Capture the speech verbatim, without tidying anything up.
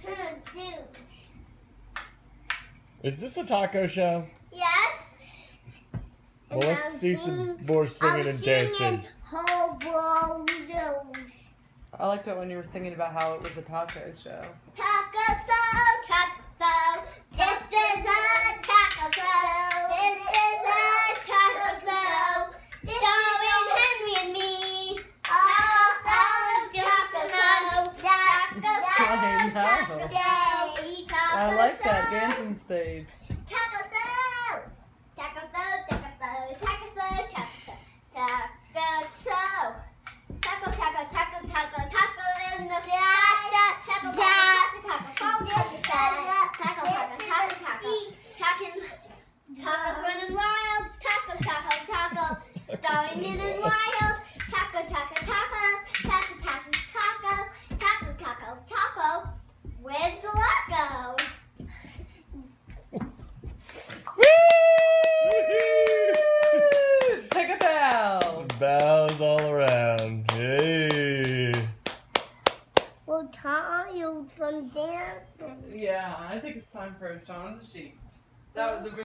Is this a taco show? Yes. Well, let's see some more singing and dancing. I liked it when you were singing about how it was a taco show. Taco show, taco show. This is a taco show. This is a taco show. Starring Henry and me. Also taco show. Taco show. Taco show. I like that dancing stage. Taco show. Taco show. Taco show. Taco show. Taco show. Taco show. Taco, taco, taco, taco, taco in the taco, taco, taco, taco, taco, taco, taco, taco, tacos running wild, taco, taco, taco, starring in and wild, taco, taco, taco, taco, taco, taco, taco, taco, taco. Where's the loco? Take a bow. Bows all around. Hey. Well, tired from dancing. Yeah, I think it's time for a Shaun the Sheep. That was a